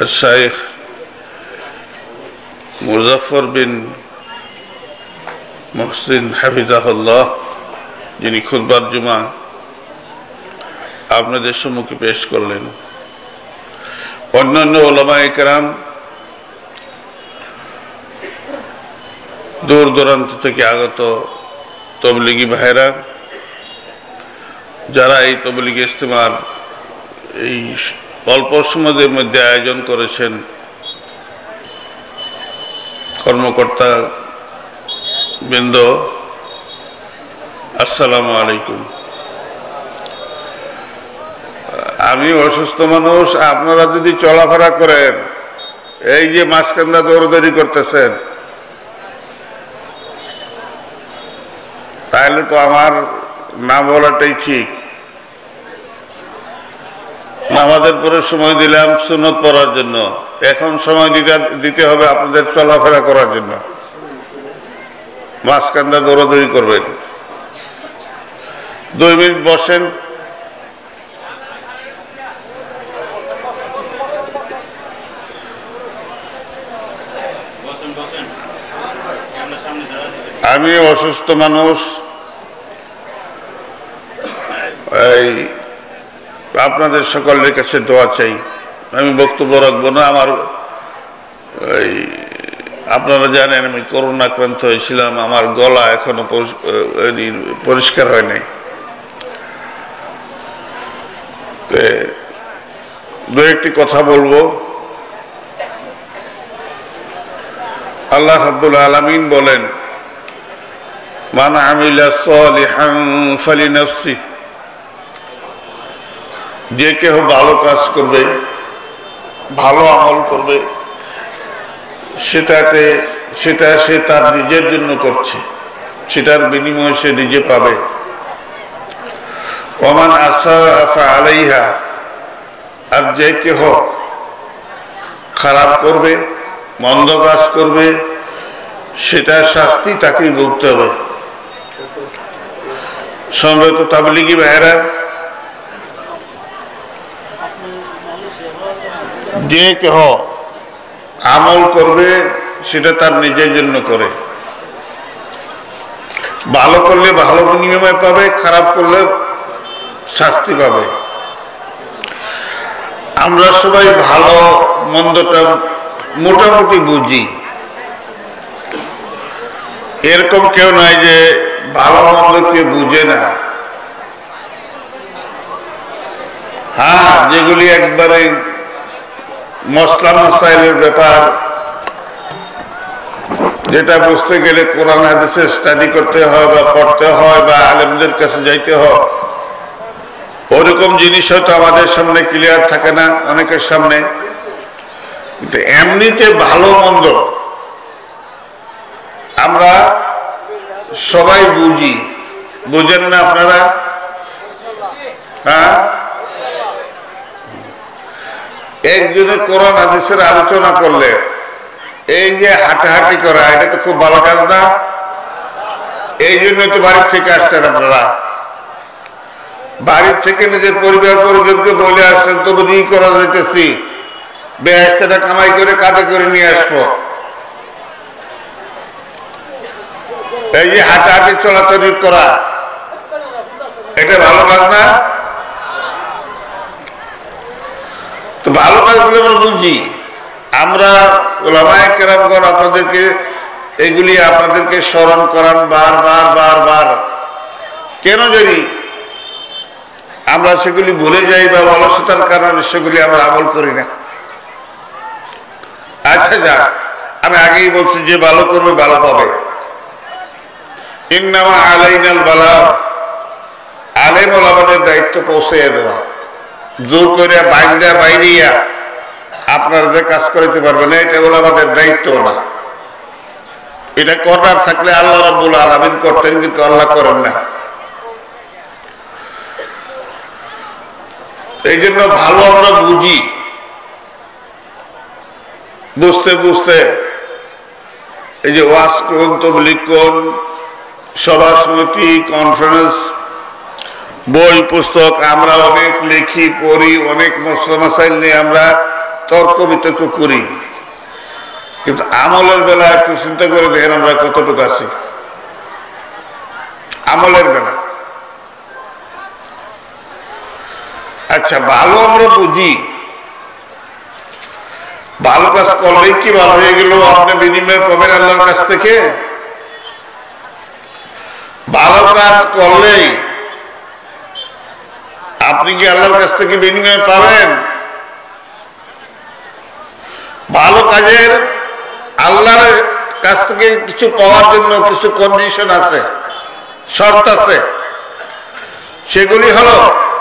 শাইখ মুজাফফর বিন মুহসিন হাফিজাহুল্লাহ যিনি খুতবার জুমা আপনাদের সম্মুখে পেশ করলেন। অন্যান্য উলামায়ে কেরাম দূর দূরান্ত থেকে আগত তবলিগি ভাইরা যারা এই তবলিগি ইজতিমার এই অল্প সময়ের মধ্যে আয়োজন করেছেন, কর্মকর্তা বৃন্দ, আসসালামু আলাইকুম। আমি অসুস্থ মানুষ, আপনারা যদি চলাফেরা করেন, এই যে মাঝখানটা দৌড়দৌড়ি করতেছেন, তাহলে তো আমার না বলাটাই ঠিক। নামাজের পরে সময় দিলাম সুন্নত পড়ার জন্য, এখন সময় দিতে হবে আপনাদের চলাফেরা করার জন্য। মাঝখানটা দৌড়াদৌড়ি করবেন। 2 মিনিট বসেন। আমি অসুস্থ মানুষ, এই আপনাদের সকলের কাছে দোয়া চাই। আমি বক্তব্য রাখবো না। আমার আপনারা জানেন আমি করোনা আক্রান্ত হয়েছিলাম, আমার গলা এখনো পরিষ্কার হয় নাই। 2-1টি কথা বলবো। আল্লাহ রাব্বুল আলামিন বলেন, মান আমিলা সালিহান ফালিনাফসি, যে কেউ ভালো কাজ করবে, ভালো আমল করবে, সেটা সে তার নিজের জন্য করছে, সেটার বিনিময়ে সে নিজে পাবে। ওমান আসাআ ফাআলাইহা, আর যে কেহ খারাপ করবে, মন্দ কাজ করবে, সেটার শাস্তি তাকেই ভুগতে হবে। সম্ভবত তাবলিগি ভাইরা, যে কেহ আমল করবে সেটা তার নিজের জন্য করে। ভালো করলে ভালো বিনিময় পাবে, খারাপ করলে শাস্তি পাবে। আমরা সবাই ভালো মন্দটা মোটামুটি বুঝি। এরকম কেউ নাই যে ভালো মন্দ কেউ বুঝে না। হ্যাঁ, যেগুলি একবারে মসলা মাসাইলের ব্যাপার, যেটা বুঝতে গেলে কোরআন হাদিসে স্টাডি করতে হয় বা পড়তে হয় বা আলেমদের কাছে যাইতে হয়, ওরকম জিনিস হয়তো আমাদের সামনে ক্লিয়ার থাকে না, অনেকের সামনে। কিন্তু এমনিতে ভালো মন্দ আমরা সবাই বুঝি। বুঝেন না আপনারা? হ্যাঁ, একজনের কোরআন হাদিসের আলোচনা করলে এই যে হাঁটাহাঁটি করা, এটা তো খুব ভালো কাজ না? এই জন্যই তো বাড়ির থেকে আসছেন আপনারা। বাড়ির থেকে নিজের পরিবার পরিজনকে বলে আসছেন, তবু ই করা যাইতেছি, বেহেশতটা কামাই করে কাঁধে করে নিয়ে আসবো। এই যে হাঁটাহাঁটি চলাচলি করা, এটা ভালো কাজ না? তো ভালো কাজগুলো আমরা বুঝি। আমরা উলামায়ে কেরামগণ আপনাদেরকে এগুলি আপনাদেরকে স্মরণ করান বারবার বারবার। কেন জানি আমরা সেগুলি ভুলে যাই বা অলসতার কারণে সেগুলি আমরা আমল করি না। আচ্ছা, যা আমি আগেই বলছি, যে ভালো করবে ভালো পাবে। ইন্নামা আলাইনাল বালাগ, আলেম ওলামাদের দায়িত্ব পৌঁছে দেওয়া। জোর করে বাইন্দা বাইরিয়া আপনারা যে কাজ করাইতে পারবেন না, এটা ওলামাদের দায়িত্ব না। এটা করার থাকলে আল্লাহ রাব্বুল আলামিন করতেন, কিন্তু আল্লাহ করেন না। এই জন্য ভালো আমরা বুঝি। বুঝতে বুঝতে এই যে ওয়াজ কোন, তবলিগ কোন, সভা সমিতি, কনফারেন্স, বই পুস্তক আমরা অনেক লিখি, পড়ি, অনেক মসলা মাসাইল নিয়ে আমরা তর্ক বিতর্ক করি, কিন্তু আমলের বেলা একটু চিন্তা করে দেখেন আমরা কতটুকু আছি আমলের বেলা। আচ্ছা, ভালো আমরা বুঝি, ভালো কাজ করলেই কি ভালো হয়ে গেল আপনি বিনিময় পাবেন আল্লাহর কাছ থেকে? ভালো কাজ করলেই আপনি কি আল্লাহর কাছ থেকে বিনিময় পাবেন? ভালো কাজের আল্লাহর কাছ থেকে কিছু পাওয়ার জন্য কিছু কন্ডিশন আছে, শর্ত আছে। সেগুলি হলো,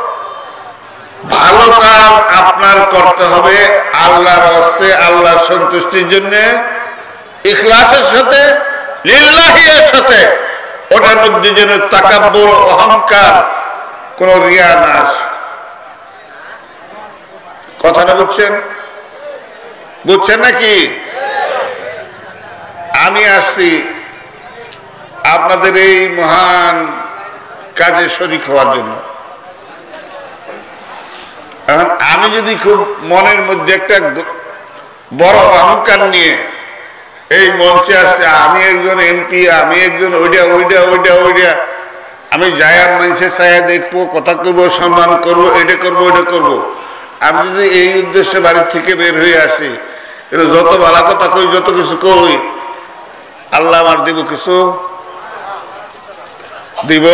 ভালো কাজ আপনার করতে হবে আল্লাহর হস্তে, আল্লাহর সন্তুষ্টির জন্য, ইখলাসের সাথে, লিল্লাহির সাথে। ওটার মধ্যে যেন তাকাব্বুর, অহংকার, কোন রিয়া না আসে। কথাটা বুঝছেন? বুঝছেন নাকি? আমি আসছি আপনাদের এই মহান কাজে শরীক হওয়ার জন্য। এখন আমি যদি খুব মনের মধ্যে একটা বড় অহংকার নিয়ে এই মঞ্চে আসছে, আমি একজন এমপি, আমি একজন ওইটা ওইটা ওইটা ওইটা, আমি যায়ার মানুষের ছায়া দেখবো, কথা করবো, সম্মান করবো, এটা করবো ওইটা করবো, আমি যদি এই উদ্দেশ্যে বাড়ি থেকে বের হয়ে আসি, যত ভালো কথা কই, যত কিছু কই, আল্লাহ আমার দিব কিছু দিব?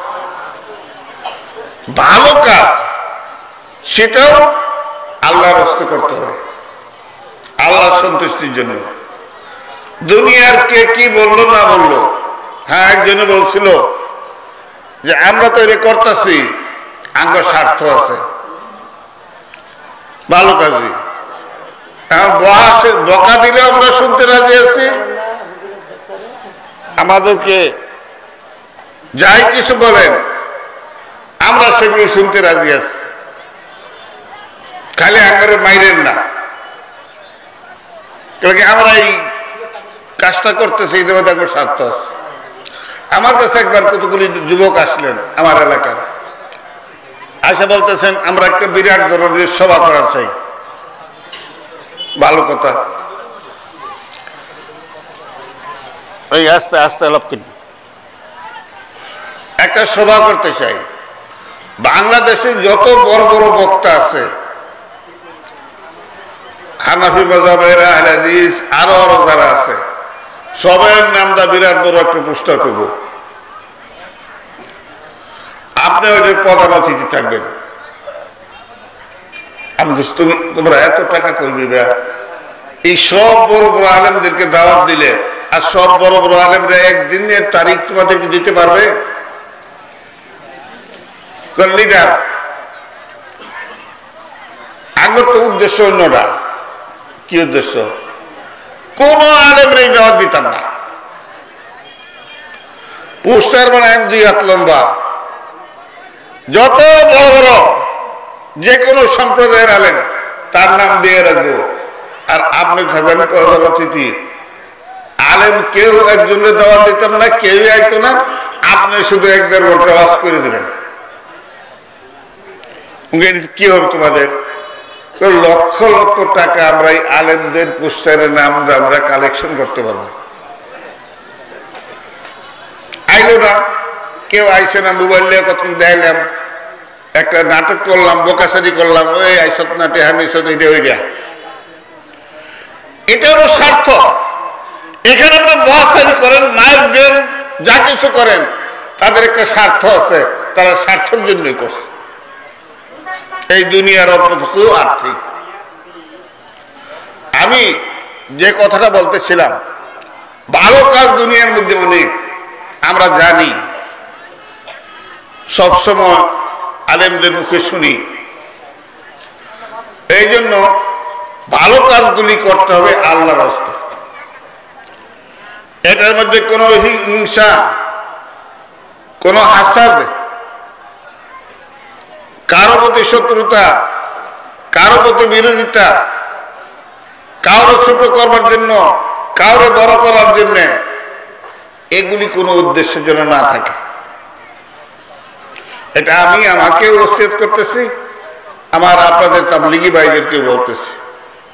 ভালো কাজ সেটাও আল্লাহর হস্তে করতে হবে, আল্লাহর সন্তুষ্টির জন্য। দুনিয়ার কে কি বললো না বললো, হ্যাঁ একজনে বলছিল যে আমরা তো এটা করতেছি, আমার স্বার্থ আছে, ভালো কাজই। এখন বকা দিলে আমরা শুনতে রাজি আছি, আমাদেরকে যাই কিছু বলেন আমরা সেগুলো শুনতে রাজি আছি, খালি আকারে মাইরেন না। আমরা এই কাজটা করতেছি, এদের মধ্যে আমার স্বার্থ আছে। আমার কাছে একবার কতগুলি যুবক আসলেন আমার এলাকার, আসে বলতেছেন আমরা একটা বিরাট ধরনের সভা করার চাই। ভালো কথা, এই আস্তে আস্তে লাভ করি, একটা সভা করতে চাই। বাংলাদেশে যত বড় বড় বক্তা আছে, হানাফি মাযহাবের, আহলে হাদিস, আরো আরো যারা আছে, সবার নামটা বিরাট বড় একটা পোস্টার করব। আপনি ওই প্রধান অতিথি থাকবেন। আমি তোমরা এত টাকা করবি, এই সব বড় বড় আলেমদেরকে দাওয়াত দিলে, আর সব বড় বড় আলেমরা একদিনের তারিখ তোমাদেরকে দিতে পারবে? লিডার আগের তো উদ্দেশ্য অন্যটা। কি উদ্দেশ্য? কোন আলেমরা এই দাওয়াত দিতাম না, পোস্টার বানায় 2 হাত লম্বা, যত বড় বড় যে কোনো সম্প্রদায়ের আলেম তার নাম দিয়ে রাখবো, আর আপনি থাকবেন প্রধান অতিথি। আলেম কেউ একজনের দাওয়াত দিতাম না, কেউ আইতো না, আপনি শুধু 1-1.5 ঘন্টা ওয়াজ করে দিলেন। কি হবে তোমাদের? লক্ষ লক্ষ টাকা আমরা এই আলেমদের পোস্টারের নাম আমরা কালেকশন করতে পারবো। আইলো না, কেউ আইসে না, মোবাইল নিয়ে কত দেখাইলাম, একটা নাটক করলাম, বোকাসারি করলাম, ওই আইসত নাটে হামিসত এটা ওইটা, এটা হলো স্বার্থ। এখানে আপনি বোকাসারি করেন, মাইক দেন, যা কিছু করেন, তাদের একটা স্বার্থ আছে, তারা স্বার্থের জন্যই করছে। এই দুনিয়ার অল্প কিছু আর্থিক। আমি যে কথাটা বলতেছিলাম, ভালো কাজ দুনিয়ার মধ্যে অনেক, আমরা জানি, সবসময় আলেমদের মুখে শুনি। এই জন্য ভালো কাজগুলি করতে হবে আল্লাহর রাস্তায়। এটার মধ্যে কোনো হিংসা, কোনো হাসাদ, কারো প্রতি শত্রুতা, কারো প্রতি বিরোধিতা, কারো ছোট করবার জন্য, কারো বড় করার জন্য, এগুলি কোনো উদ্দেশ্যের জন্য না থাকে। এটা আমি আমাকে ওসিয়ত করতেছি, আমার আপনাদের তাবলীগী ভাইদেরকে বলতেছি।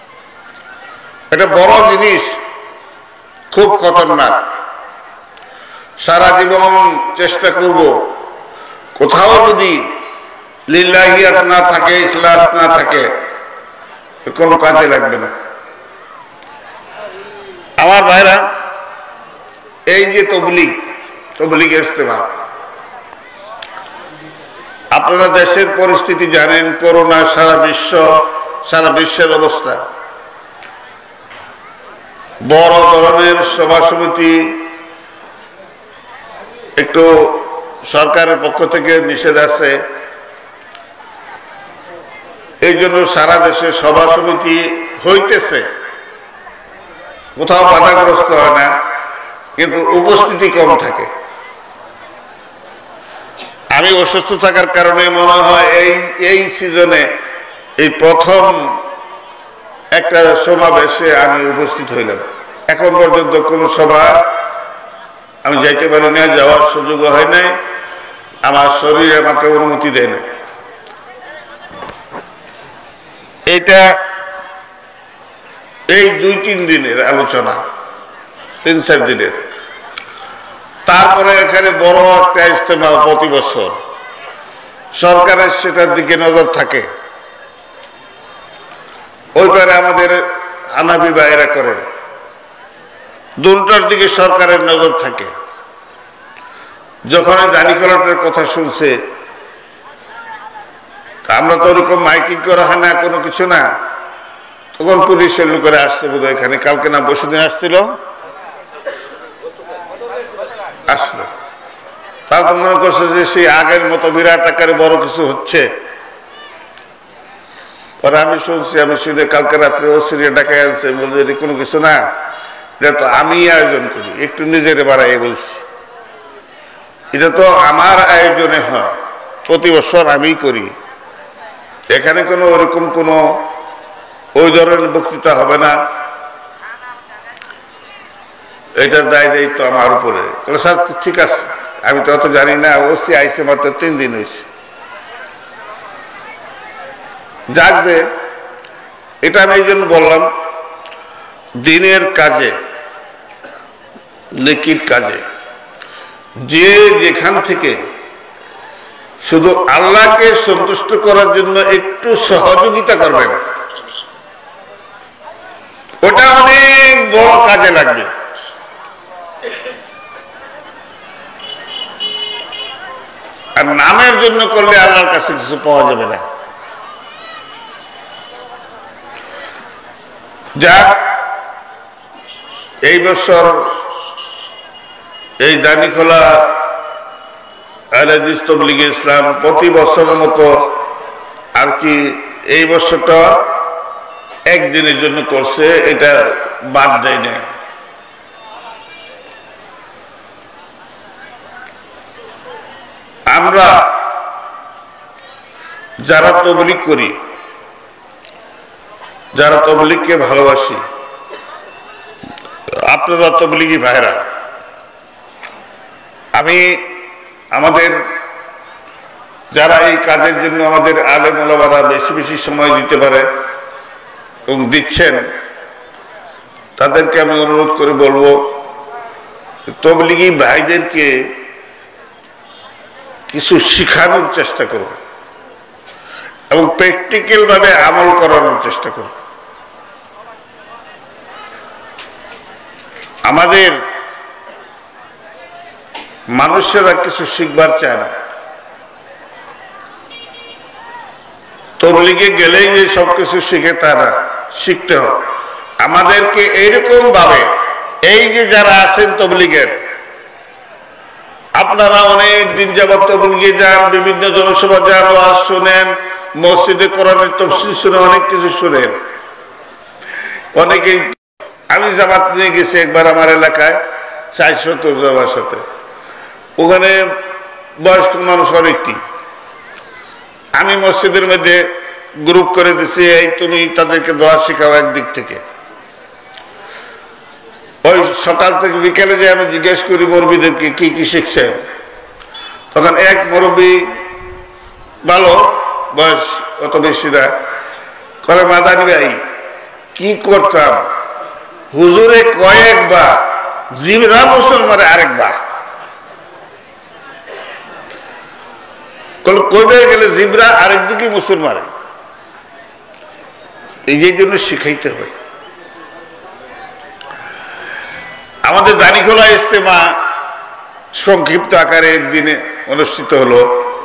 এটা বড় জিনিস, খুব খতরনাক। সারা জীবন চেষ্টা করব, কোথাও যদি লিল্লাহিয়াত না থাকে, ইখলাস না থাকে, কোনো কাজে লাগবে না। আমার ভাইরা, এই যে তবলিগ ইজতেমা, আপনারা দেশের পরিস্থিতি জানেন, করোনা, সারা বিশ্বের অবস্থা। বড় ধরনের সভা সমিতি একটু সরকারের পক্ষ থেকে নিষেধ আছে, এই জন্য সারা দেশে সভা সমিতি হইতেছে, কোথাও বাধাগ্রস্ত হয় না, কিন্তু উপস্থিতি কম থাকে। আমি অসুস্থ থাকার কারণে মনে হয় এই সিজনে এই প্রথম একটা সমাবেশে আমি উপস্থিত হইলাম। এখন পর্যন্ত কোনো সভা আমি যাইতে পারি না, যাওয়ার সুযোগ হয় নাই, আমার শরীর আমাকে অনুমতি দেয় না। এটা এই 2-3 দিনের আলোচনা, 3-4 দিনের। তারপরে এখানে বড় একটা ইজতেমা প্রতি বছর, সরকারের সেটার দিকে নজর থাকে। ওইবারে আমাদের হানাফি ভাইরা করেন, দুটার দিকে সরকারের নজর থাকে। যখন দানিকলাটের কথা শুনছে, আমরা তো ওরকম মাইকিং করা হয় না, কোনো কিছু না, তখন পুলিশের লোকেরা আসছে বোধ হয় এখানে, কালকে না পরশুদিন আসছিল, আসলো। তারপর মনে করছে যে সেই আগের মতো বিরাট আকারে বড় কিছু হচ্ছে। পরে আমি শুনে কালকে রাত্রে ওসিরে ডাকায় আনছে, বলছে এটা কোনো কিছু না, এটা তো আমি আয়োজন করি, একটু নিজের বাড়াই বলছি, এটা তো আমার আয়োজনে হয়, প্রতি বছর আমি করি, এখানে কোনো ওরকম কোনো ওই ধরনের বক্তৃতা হবে না, এটার দায় দায়িত্ব আমার উপরে। স্যার ঠিক আছে, আমি তো অত জানি না, ওসি আইসে মাত্র 3 দিন হয়েছে। যাক দে, এটা আমি এই জন্য বললাম, দিনের কাজে, নেকির কাজে যে যেখান থেকে শুধু আল্লাহকে সন্তুষ্ট করার জন্য একটু সহযোগিতা করবেন, ওটা অনেক বড় কাজে লাগবে। আর নামের জন্য করলে আল্লাহর কাছে কিছু পাওয়া যাবে না। যাক, এই বছর এই দানিখোলা আহলে হাদিস তাবলীগ ইসলাম প্রতি বছরের মতো আর কি এই বছরটা একদিনের জন্য করছে, এটা বাদ দেয় না। আমরা যারা তাবলীগ করি, যারা তাবলীগকে ভালোবাসি, আপনারা তাবলীগী ভাইরা, আমি আমাদের যারা এই কাজের জন্য আমাদের আলেম ওলামারা বেশি বেশি সময় দিতে পারে এবং দিচ্ছেন, তাদেরকে আমি অনুরোধ করে বলবো, তাবলীগী ভাইদেরকে কিছু শিখানোর চেষ্টা করব এবং প্র্যাকটিক্যাল ভাবে আমল করানোর চেষ্টা করব। আমাদের মানুষেরা কিছু শিখবার চায় না, তাবলীগে গেলেই যে সবকিছু শিখে তা না, শিখতে হবে আমাদেরকে এইরকম ভাবে। এই যে যারা আছেন তাবলীগের, আপনারা অনেক দিন যাবত তাবলীগে যান, বিভিন্ন জনসভা যান, ওয়াজ শুনেন, মসজিদে কোরআনের তাফসীর শুনে, অনেক কিছু শুনেন। অনেকেই, আমি জামাত নিয়ে গেছি একবার আমার এলাকায় 470 জনের সাথে, ওখানে বয়স্ক মানুষ অনেকটি। আমি মসজিদের মধ্যে গ্রুপ করে দিছি, এই তুমি তাদেরকে দোয়া শিখাও একদিক থেকে। ওই সকাল থেকে বিকেলে যে আমি জিজ্ঞেস করি মুরব্বীদেরকে কি কি শিখছেন, তখন এক মুরব্বী, ভালো বয়স, অত বেশি না, করে মাদানী ভাই কি করতাম, হুজুরে কয়েকবার, জিবরা মুসলমানে আরেকবার। কইবে গেলে জিবরা আরেকদিকে মুসলমানে, এই জন্য শিখাইতে হবে। আমাদের দানিখোলা ইজতেমা সংক্ষিপ্ত আকারে একদিনে অনুষ্ঠিত হলো।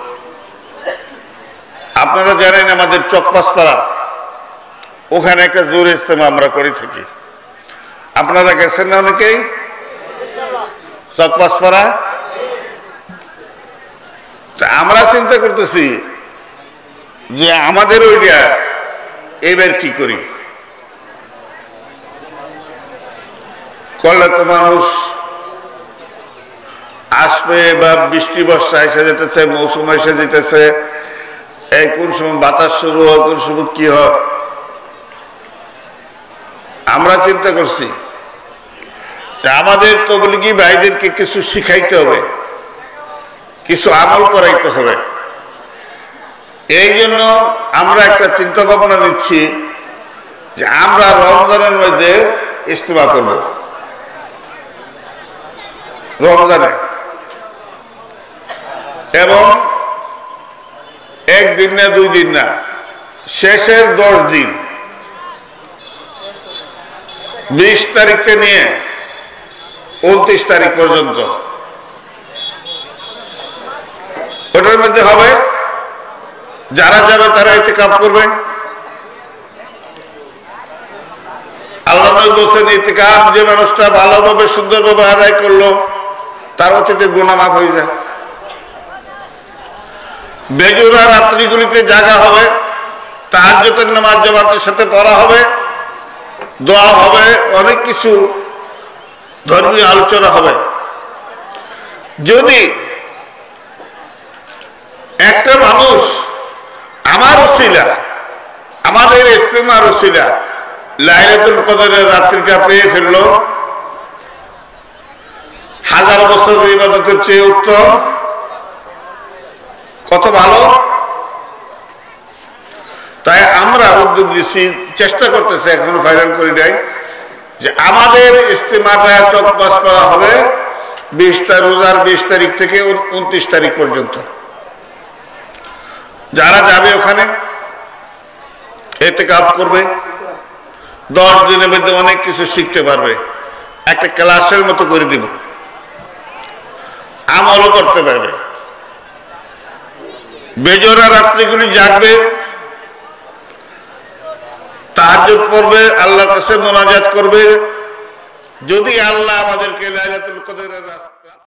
আপনারা জানেন আমাদের চকপাসপাড়া, ওখানে একটা জোর ইজতেমা আমরা করে থাকি। আপনারা গেছেন না অনেকেই চকপাসপাড়া? আমরা চিন্তা করতেছি যে আমাদের ওইটা এবার কি করি, করলে তো মানুষ আসবে, বা বৃষ্টি বর্ষা এসে যেতেছে, মৌসুম এসে যেতেছে, এই কোন সময় বাতাস শুরু হয়, কোন সময় কি হয়। আমরা চিন্তা করছি যে আমাদের তবলিগী ভাইদেরকে কিছু শিখাইতে হবে, কিছু আমল করাইতে হবে। এই জন্য আমরা একটা চিন্তা ভাবনা নিচ্ছি যে আমরা রমজানের মধ্যে ইজতেমা করব, রমজানে, এবং একদিন না 2 দিন না, শেষের 10 দিন, 20 তারিখে নিয়ে 29 তারিখ পর্যন্ত ওটার মধ্যে হবে। যারা যাবে তারা ইতিকাফ করবে। আল্লাহ নবী বলেছেন ইতিকাফ যে মানুষটা ভালোভাবে সুন্দরভাবে আদায় করলো তার অতীতে গুনাহ মাফ হয়ে যায়। বেজুরা রাত্রিগুলিতে জাগা হবে, তাহাজ্জুদের নামাজ জামাতের সাথে পড়া হবে, দোয়া হবে, অনেক কিছু ধর্মীয় আলোচনা হবে। যদি একটা মানুষ আমার ওসিলা, আমাদের ইজতেমার ওসিলা লাইলাতুল কদরের রাত্রিটা পেয়ে ফেলল, 1000 বছর ইবাদতের চেয়ে উত্তম, কত ভালো। তাই আমরা উদ্যোগ নিচ্ছি, চেষ্টা করতেছে, এখনো ফাইনাল করি নাই, যে আমাদের ইজতেমাটা চকবাসপাড়া হবে 20 তারিখ থেকে 29 তারিখ পর্যন্ত। যারা যাবে ওখানে ইতিকাফ করবে, 10 দিনের মধ্যে অনেক কিছু শিখতে পারবে, একটা ক্লাসের মতো করে দিব, আমলও করতে পারবে। বেজোরা রাত্রিগুলি জাগবে, তাহাজ্জুদ পড়বে, আল্লাহর কাছে মোনাজাত করবে, যদি আল্লাহ আমাদেরকে লাইলাতুল কদরের রাস্তা